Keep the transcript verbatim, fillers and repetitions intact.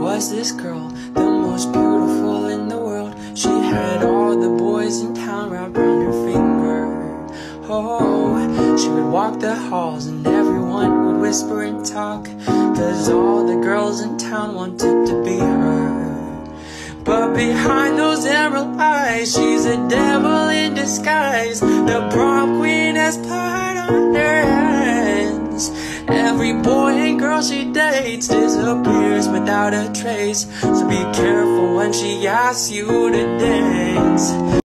was this girl, the most beautiful in the world. She had all the boys in town wrapped around her finger. Oh, she would walk the halls and everyone would whisper and talk, 'cause all the girls in town wanted to be her. But behind those emerald eyes, she's a devil in disguise. The prom queen has blood on her hands. Every boy and girl she dates disappears without a trace. So be careful when she asks you to dance.